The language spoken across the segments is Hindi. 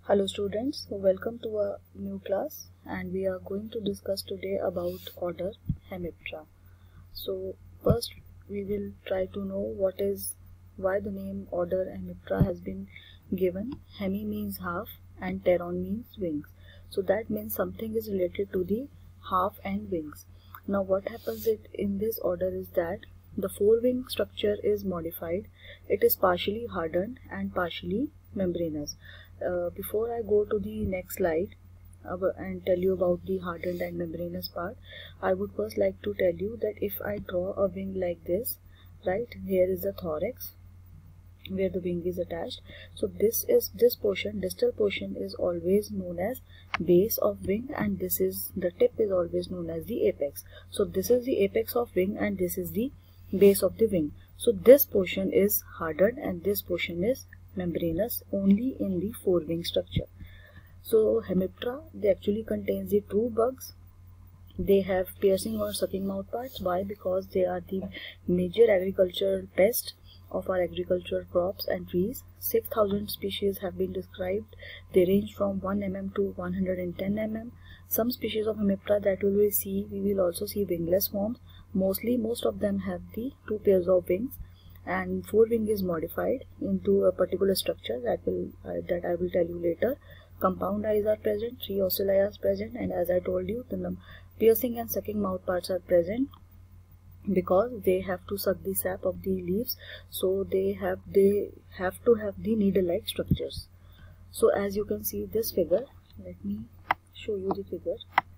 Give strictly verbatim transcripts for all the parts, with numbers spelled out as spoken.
Hello students, welcome to a new class and we are going to discuss today about order Hemiptera. So first we will try to know what is why the name order Hemiptera has been given. Hemi means half and pteron means wings. So that means something is related to the half and wings. Now what happens it in this order is that the forewing structure is modified. It is partially hardened and partially membranous. Uh, before I go to the next slide uh, and tell you about the hardened and membranous part, I would first like to tell you that if I draw a wing like this, right, here is the thorax where the wing is attached. So this is this portion, distal portion is always known as base of wing, and this is the tip is always known as the apex. So this is the apex of wing and this is the base of the wing. So this portion is hardened and this portion is membranous only in the forewing structure. So Hemiptera, they actually contains the true bugs. They have piercing or sucking mouth parts. Why? Because they are the major agricultural pest of our agricultural crops and trees. six thousand species have been described. They range from one millimeter to one hundred ten millimeters. Some species of Hemiptera that we will see, we will also see wingless forms. Mostly, most of them have the two pairs of wings, and forewing is modified into a particular structure that will uh, that I will tell you later. Compound eyes are present, three ocelli are present, and as I told you, the piercing and sucking mouth parts are present because they have to suck the sap of the leaves. So they have they have to have the needle-like structures. So as you can see this figure, let me show you the figure.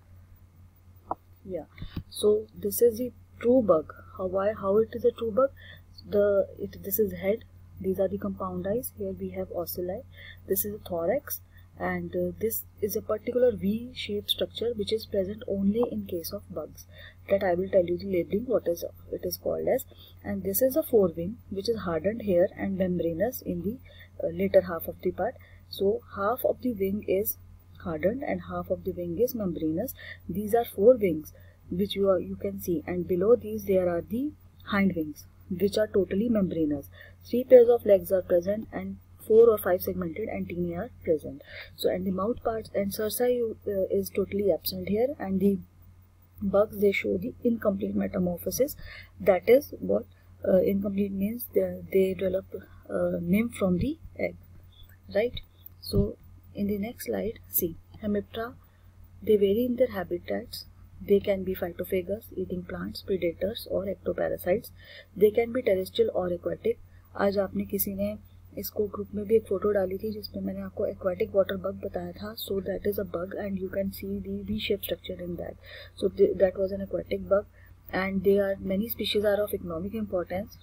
Yeah. So this is the true bug. How why how it is a true bug? The it this is head, these are the compound eyes, here we have ocelli, this is the thorax, and uh, this is a particular V-shaped structure which is present only in case of bugs, that I will tell you the labeling what is it is called as. And this is a forewing which is hardened here and membranous in the uh, later half of the part. So half of the wing is hardened and half of the wing is membranous. These are four wings which you are you can see, and below these there are the hind wings which are totally membranous. Three pairs of legs are present and four or five segmented antennae are present. So and the mouth parts and cerci uh, is totally absent here, and the bugs, they show the incomplete metamorphosis. That is what uh, incomplete means. They, they develop uh, nymph from the egg, right? So in the next slide, see, Hemiptera, they vary in their habitats. They can be phytophagous, eating plants, predators और ectoparasites. They can be terrestrial or aquatic. आज आपने किसी ने इसको ग्रुप में भी एक फोटो डाली थी जिसमें मैंने आपको aquatic water bug बताया था. So that is a bug and you can see the V-shaped structure in that. So that was an aquatic bug, and there are many species are of economic importance.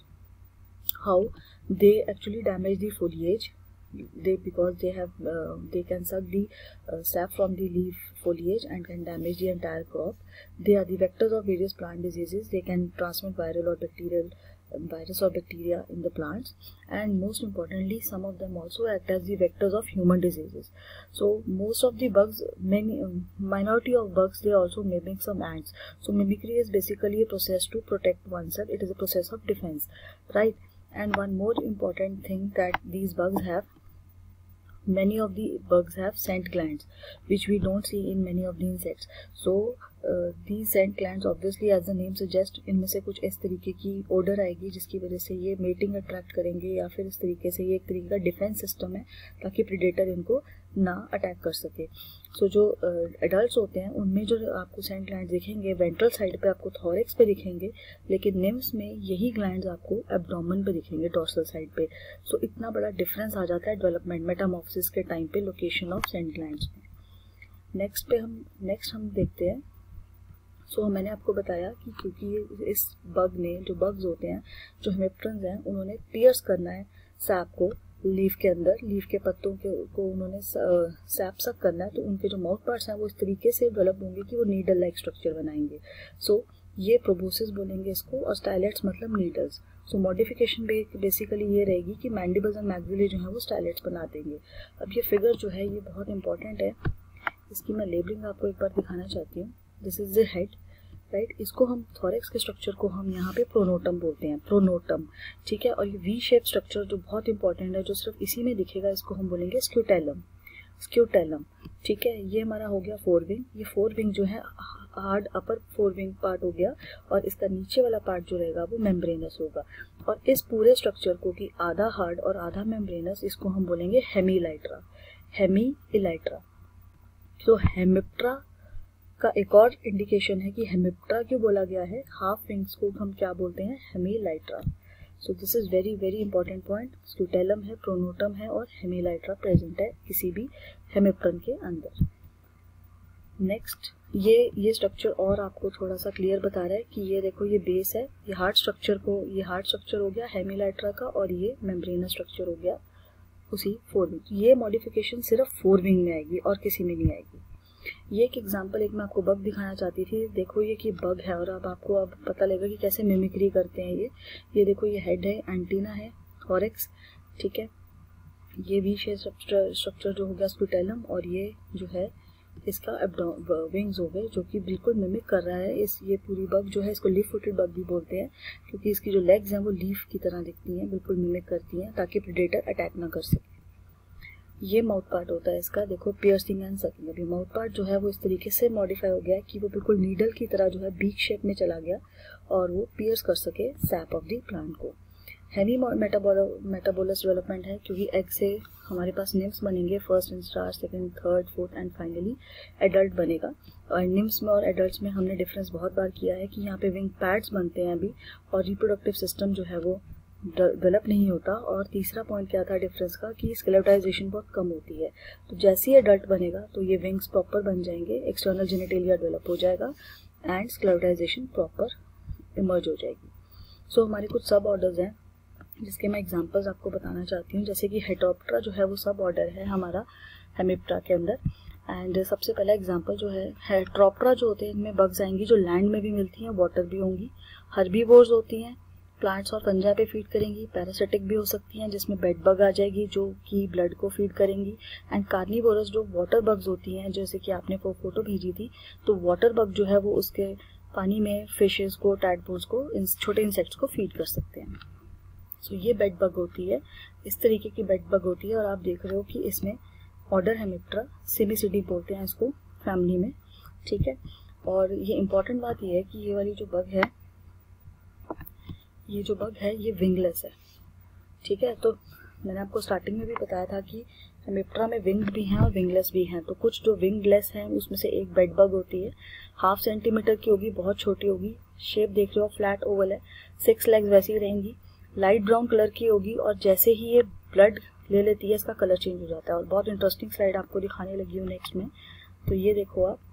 How they actually damage the foliage. They because they have uh, they can suck the uh, sap from the leaf foliage and can damage the entire crop. They are the vectors of various plant diseases. They can transmit viral or bacterial uh, virus or bacteria in the plants, and most importantly, some of them also act as the vectors of human diseases. So most of the bugs, many um, minority of bugs, they also mimic some ants. So mimicry is basically a process to protect oneself. It is a process of defense, right? And one more important thing that these bugs have, many of the bugs have scent glands which we don't see in many of the insects. So uh, these scent glands, obviously as the name suggests, इनमें से कुछ इस तरीके की odor आएगी जिसकी वजह से ये mating attract करेंगे, या फिर इस तरीके से ये एक तरीके का डिफेंस सिस्टम है ताकि प्रीडेटर इनको ना अटैक कर सके. सो so, जो एडल्ट्स uh, होते हैं उनमें जो आपको सेंट ग्लैंड दिखेंगे वेंट्रल साइड पे, आपको थॉरेक्स पे दिखेंगे, लेकिन निम्स में यही ग्लैंड्स आपको एब्डोमेन पे दिखेंगे, डोर्सल साइड पे. सो so, इतना बड़ा डिफरेंस आ जाता है डेवलपमेंट मेटामॉर्फोसिस के टाइम पे लोकेशन ऑफ सेंट ग्लैंड्स में. नेक्स्ट पे हम नेक्स्ट हम देखते हैं. सो so, मैंने आपको बताया कि क्योंकि इस बग ने, जो बग्स होते हैं जो हेमिप्टरन्स हैं, उन्होंने पियर्स करना है सैप को लीफ के अंदर, लीफ के पत्तों के को उन्होंने सैप सक करना है, तो उनके जो माउथ पार्ट्स हैं वो इस तरीके से डेवलप होंगे कि वो नीडल लाइक स्ट्रक्चर बनाएंगे. सो so, ये प्रोबोसिस बोलेंगे इसको, और स्टाइलेट्स मतलब नीडल्स. सो मॉडिफिकेशन बेसिकली ये रहेगी कि मैंडिबल्स एंड मैक्सिली जो है वो स्टाइलेट्स बना देंगे. अब ये फिगर जो है ये बहुत इंपॉर्टेंट है, इसकी मैं लेबलिंग आपको एक बार दिखाना चाहती हूँ. This is the head, right. इसको हम थॉरेक्स के स्ट्रक्चर को हम यहाँ पे प्रोनोटम बोलते हैं, प्रोनोटम, ठीक है. और ये वी शेप स्ट्रक्चर जो बहुत इंपॉर्टेंट है, जो सिर्फ इसी में दिखेगा, इसको हम बोलेंगे स्क्यूटेलम. स्क्यूटेलम, ठीक है, ये हमारा हो गया फोर विंग। ये फोर विंग जो है hard upper fore wing part हो गया और इसका नीचे वाला पार्ट जो रहेगा वो मेम्ब्रेनस होगा। और इस पूरे स्ट्रक्चर को कि आधा हार्ड और आधा मेम्ब्रेनस, इसको हम बोलेंगे हेमीलाइट्रा, हेमी इलाइट्रा। तो हेमिप्ट्रा का एक और इंडिकेशन है कि हेमिप्ट्रा क्यों बोला गया है, हाफ विंग्स को हम क्या बोलते हैं, hemelytra. So this is very very important point. Scutellum है, प्रोनोटम है और हेमीलाइट्रा प्रेजेंट है किसी भी हेमिप्टन के अंदर। नेक्स्ट ये ये स्ट्रक्चर और आपको थोड़ा सा क्लियर बता रहा है कि ये देखो ये बेस है, ये हार्ड स्ट्रक्चर को ये हार्ड स्ट्रक्चर हो गया हेमीलाइट्रा का और ये मेम्ब्रेनस स्ट्रक्चर हो गया उसी फोर विंग। ये मॉडिफिकेशन सिर्फ फोर विंग में आएगी और किसी में नहीं आएगी। ये एक एग्जांपल एक मैं आपको बग दिखाना चाहती थी। देखो ये कि बग है और अब आपको अब पता लगेगा कि कैसे मिमिक्री करते हैं ये ये देखो ये हेड है, एंटीना है, थॉरेक्स, ठीक है, ये वी शेप स्ट्रक्चर स्ट्रक्चर जो हो गया स्क्यूटेलम और ये जो है इसका विंग्स हो गए जो कि बिल्कुल मिमिक कर रहा है इस ये पूरी बग जो है। इसको लीफ फुटेड बग भी बोलते हैं क्योंकि इसकी जो लेग्स हैं वो लीफ की तरह दिखती हैं, बिल्कुल मिमिक करती हैं ताकि प्रेडेटर अटैक ना कर सके। ये माउथ पार्ट होता है इसका, देखो पियर्सिंग एंड सकिंग। अभी माउथ पार्ट जो है वो इस तरीके से मॉडिफाई हो गया है कि वो बिल्कुल नीडल की तरह जो है बीक शेप में चला गया और वो पियर्स कर सके सैप ऑफ द प्लांट को। हेमी मेटाबोलस डेवलपमेंट है क्योंकि एग से हमारे पास निम्स बनेंगे, first instar, second, third, fourth and finally adult बनेगा। और निम्स में और एडल्ट्स में हमने डिफरेंस बहुत बार किया है कि यहाँ पे विंग पैड्स बनते हैं अभी और रिप्रोडक्टिव सिस्टम जो है वो डेवलप नहीं होता। और तीसरा पॉइंट क्या था डिफरेंस का कि स्केलेटाइजेशन बहुत कम होती है। तो जैसे ही एडल्ट बनेगा तो ये विंग्स प्रॉपर बन जाएंगे, एक्सटर्नल जेनिटेलिया डेवलप हो जाएगा एंड स्केलेटाइजेशन प्रॉपर इमर्ज हो जाएगी। सो so, हमारे कुछ सब ऑर्डर्स हैं जिसके मैं एग्जांपल्स आपको बताना चाहती हूँ। जैसे कि हेटरोप्टेरा जो है वो सब ऑर्डर है हमारा हेमिप्टेरा के अंदर। एंड सबसे पहला एग्जांपल जो है हेटरोप्टेरा जो होते हैं इनमें बग्स आएंगी जो लैंड में भी मिलती हैं, वाटर भी होंगी। हर्बीवोर्स होती हैं, प्लांट्स और फंजा पे फीड करेंगी। पैरासिटिक भी हो सकती हैं जिसमें बेड बग आ जाएगी जो कि ब्लड को फीड करेंगी। एंड कार्निवोरस जो वाटर बग्स होती हैं, जैसे कि आपने वो फोटो भेजी थी, तो वाटर बग जो है वो उसके पानी में फिशेस को, टैडपोल्स को, इन छोटे इंसेक्ट्स को फीड कर सकते हैं। सो so, ये बेड बग होती है, इस तरीके की बेड बग होती है। और आप देख रहे हो कि इसमें ऑर्डर हेमिप्टेरा, सिबिसिडी बोलते हैं इसको फैमिली में, ठीक है। और ये इंपॉर्टेंट बात ये है कि ये वाली जो बग है ये जो बग है ये विंगलेस है, ठीक है। तो मैंने आपको स्टार्टिंग में भी बताया था कि हेमिप्टेरा में विंग्ड भी हैं और विंगलेस भी हैं। तो कुछ जो विंगलेस हैं उसमें से एक बेड बग होती है, हाफ सेंटीमीटर की होगी, बहुत छोटी होगी। शेप देख रहे हो फ्लैट ओवल है, सिक्स लेग्स वैसी रहेंगी, लाइट ब्राउन कलर की होगी और जैसे ही ये ब्लड ले लेती है इसका कलर चेंज हो जाता है। और बहुत इंटरेस्टिंग स्लाइड आपको दिखाने लगी हूँ नेक्स्ट में। तो ये देखो आप,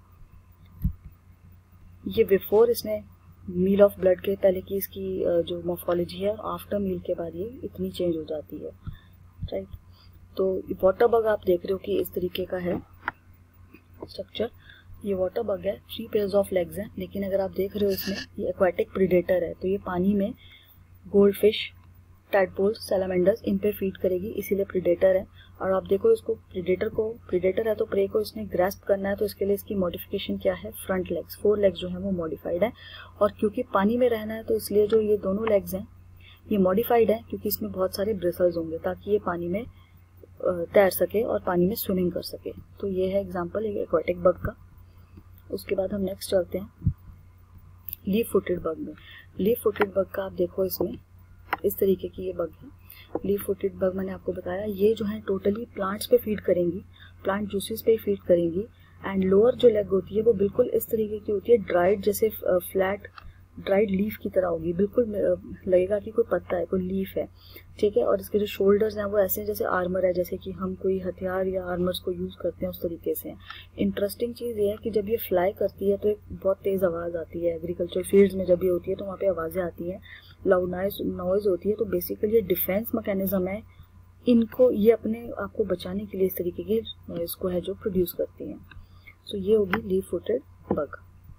ये बिफोर इसने मील ऑफ ब्लड के पहले की इसकी जो मॉर्फोलॉजी है, आफ्टर मील के बाद ये इतनी चेंज हो जाती है, राइट। तो वाटर बग आप देख रहे हो कि इस तरीके का है स्ट्रक्चर। ये वाटर बग है, थ्री पेयर्स ऑफ लेग्स हैं, लेकिन अगर आप देख रहे हो इसमें ये एक्वाटिक प्रेडेटर है। तो ये पानी में गोल्ड फिश, टैडपोल्स, सैलामेंडर्स इन पे फीड करेगी, इसीलिए प्रेडेटर है। और आप देखो इसको प्रेडेटर को प्रेडेटर है तो प्रे को इसने ग्रास्प करना है, तो इसके लिए इसकी मॉडिफिकेशन क्या है, फ्रंट लेग्स, फोर लेग्स जो है वो मॉडिफाइड है। और क्योंकि पानी में रहना है तो इसलिए जो ये दोनों लेग्स हैं ये मॉडिफाइड है क्योंकि इसमें बहुत सारे ब्रिसल्स होंगे ताकि ये पानी में तैर सके और पानी में स्विमिंग कर सके। तो ये है एग्जाम्पल एक एक्वाटिक बग का। उसके बाद हम नेक्स्ट चलते हैं लीफ फुटेड बग में। लीफ फुटेड बग का आप देखो इसमें इस तरीके की ये बग है। लीफ फुटेड बग मैंने आपको बताया ये जो है टोटली प्लांट्स पे फीड करेंगी, प्लांट जूसेस पे फीड करेंगी। एंड लोअर जो लेग होती है वो बिल्कुल इस तरीके की होती है, ड्राइड जैसे फ्लैट ड्राइड लीफ की तरह होगी, बिल्कुल लगेगा कि कोई पत्ता है, कोई लीफ है, ठीक है। और इसके जो शोल्डर्स हैं वो ऐसे जैसे आर्मर है, जैसे कि हम कोई हथियार या आर्मर्स को यूज करते हैं उस तरीके से। इंटरेस्टिंग चीज ये है कि जब ये फ्लाई करती है तो एक बहुत तेज आवाज आती है। एग्रीकल्चर फील्ड्स में जब ये होती है तो वहाँ पे आवाजें आती हैं, लाउड नॉइज होती है। तो बेसिकली ये डिफेंस मैकेनिज्म है, इनको ये अपने आप को बचाने के लिए इस तरीके की नॉइज को है जो प्रोड्यूस करती हैं। सो ये होगी लीफ फुटेड बग।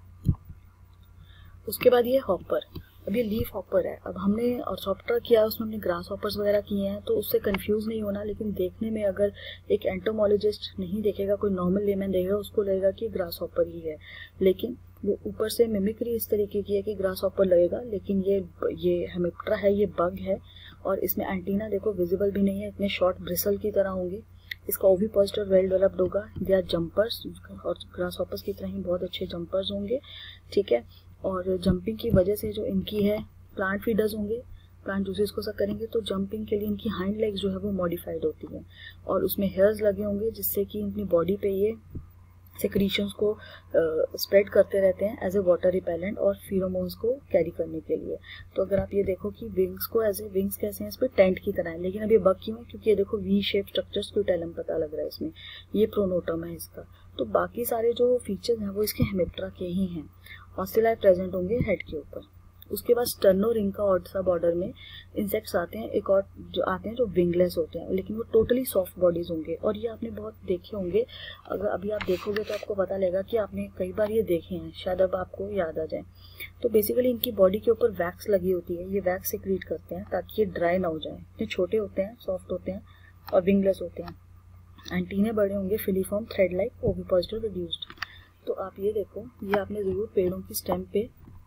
उसके बाद ये हॉपर। अब ये लीफ हॉपर है। अब हमने ऑर्थोप्टेरा किया, उसमें हमने ग्रास हॉपर्स वगैरह किए हैं, तो उससे कंफ्यूज नहीं होना। लेकिन देखने में अगर एक एंटोमोलॉजिस्ट नहीं देखेगा, कोई नॉर्मल लेमैन देखेगा, उसको लगेगा कि ग्रास हॉपर ही है। लेकिन वो ऊपर से मिमिक्री इस तरीके की है कि ग्रास हॉपर लगेगा, लेकिन ये ये हेमिप्टेरा है, ये बग है। और इसमें एंटीना देखो विजिबल भी नहीं है, इतने शॉर्ट ब्रिसल की तरह होंगे। इसका ओवी पॉजिटिव वेल डेवलप्ड होगा। दे आर जंपर्स, और ग्रास हॉपर्स की तरह ही बहुत अच्छे जंपर्स होंगे, ठीक है। और जंपिंग की वजह से जो इनकी है प्लांट फीडर्स होंगे, प्लांट जूसेस को सक करेंगे, तो जंपिंग के लिए इनकी हाइंड लेग्स जो है वो मॉडिफाइड होती है और उसमें हेयर्स लगे होंगे जिससे कि अपनी बॉडी पे ये सेक्रीशंस को स्प्रेड uh, करते रहते हैं एज ए वाटर रिपेलेंट और फिरोमोन्स को कैरी करने के लिए। तो अगर आप ये देखो कि विंग्स को एज ए विंग्स कैसे हैं, इस पर टेंट की तरह है, लेकिन अभी बग क्यों है, क्योंकि ये देखो वी शेप स्ट्रक्चर स्क्यूटेलम पता लग रहा है इसमें, ये प्रोनोटम है इसका। तो बाकी सारे जो फीचर्स हैं वो इसके हेमिप्टेरा के ही हैं। ऑसिलाई प्रेजेंट होंगे हेड के ऊपर। उसके बाद स्टर्नो रिंग का और सब ऑर्डर में इंसेक्ट्स आते हैं, एक और जो आते हैं जो विंगलेस होते हैं, लेकिन वो टोटली सॉफ्ट बॉडीज होंगे। और ये आपने बहुत देखे होंगे, अगर अभी आप देखोगे तो आपको पता लगेगा कि आपने कई बार ये देखे हैं, शायद अब आपको याद आ जाए। तो बेसिकली इनकी बॉडी के ऊपर वैक्स लगी होती है, ये वैक्स सिक्रीट करते हैं ताकि ये ड्राई ना हो जाए। इतने छोटे होते हैं, सॉफ्ट होते हैं और विंगलेस होते हैं। एंटीने बड़े होंगे, filiform thread like, ovipositor reduced. तो आप ये देखो, ये आपने जरूर पेड़ों की स्टेम पे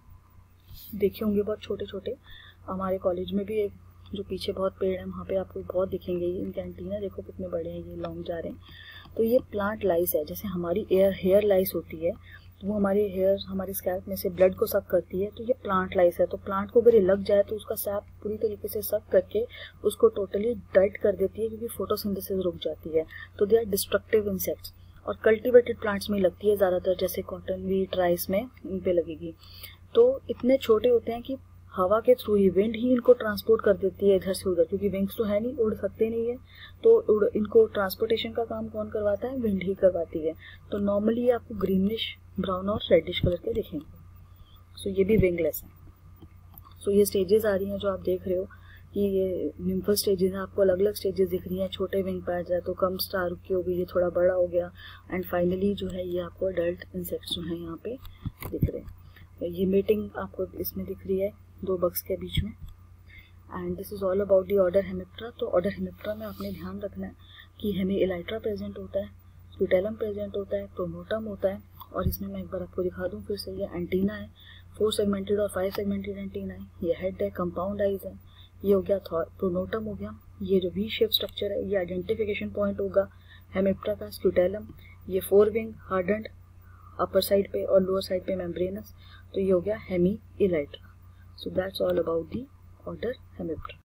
देखे होंगे बहुत छोटे छोटे। हमारे कॉलेज में भी एक जो पीछे बहुत पेड़ है वहाँ पे आपको बहुत दिखेंगे। ये इनके एंटीना देखो कितने बड़े हैं, ये लॉन्ग जा रहे हैं। तो ये प्लांट लाइस है, जैसे हमारी एयर हेयर लाइस होती है तो वो हमारे हेयर हमारे स्कैल्प में से ब्लड को सक करती है, तो ये प्लांट लाइस है। तो प्लांट को अगर ये लग जाए तो उसका सैप पूरी तरीके से सक करके उसको टोटली डेड कर देती है, क्योंकि फोटोसिंथेसिस रुक जाती है। तो दे आर डिस्ट्रक्टिव इंसेक्ट्स और कल्टिवेटेड प्लांट्स में लगती है ज़्यादातर, जैसे कॉटन, वीट, राइस में इन पे लगेगी। तो इतने छोटे होते हैं कि हवा के थ्रू ही, विंड ही इनको ट्रांसपोर्ट कर देती है इधर से उधर, क्योंकि विंग्स तो है नहीं, उड़ सकते नहीं है। तो उड़ इनको ट्रांसपोर्टेशन का काम कौन करवाता है, विंड ही करवाती है। तो नॉर्मली आपको ग्रीनिश, ब्राउन और रेडिश कलर के दिखेंगे। सो ये भी विंगलेस है। सो ये स्टेजेस आ रही हैं जो आप देख रहे हो कि ये निम्फल स्टेजेस हैं, आपको अलग अलग स्टेजेस दिख रही हैं। छोटे विंग पैड्स है तो कम स्टार की हो गई, ये थोड़ा बड़ा हो गया, एंड फाइनली जो है ये आपको अडल्ट इंसेक्ट्स जो हैं यहाँ पे दिख रहे हैं। ये मीटिंग आपको इसमें दिख रही है दो बग्स के बीच में। And this is all about the order Hemiptera. तो ऑर्डर हेमिप्टेरा में आपने ध्यान रखना है कि हेमी एलाइट्रा प्रेजेंट होता है, स्क्यूटेलम प्रेजेंट होता है, प्रोनोटम होता है, और इसमें मैं एक बार आपको दिखा दूं फिर से, ये एंटीना है, फोर सेगमेंटेड और फाइव सेगमेंटेड एंटीना है, ये हेड है, कंपाउंड आइज है, ये हो गया प्रोनोटम हो गया। ये जो वी शेप स्ट्रक्चर है ये आइडेंटिफिकेशन पॉइंट होगा हेमिप्टेरा का, स्क्यूटेलम, ये fore wing hardened upper side पे और लोअर साइड पे मेम्ब्रेनस, तो ये हो गया hemelytra. So that's all about the order Hemiptera.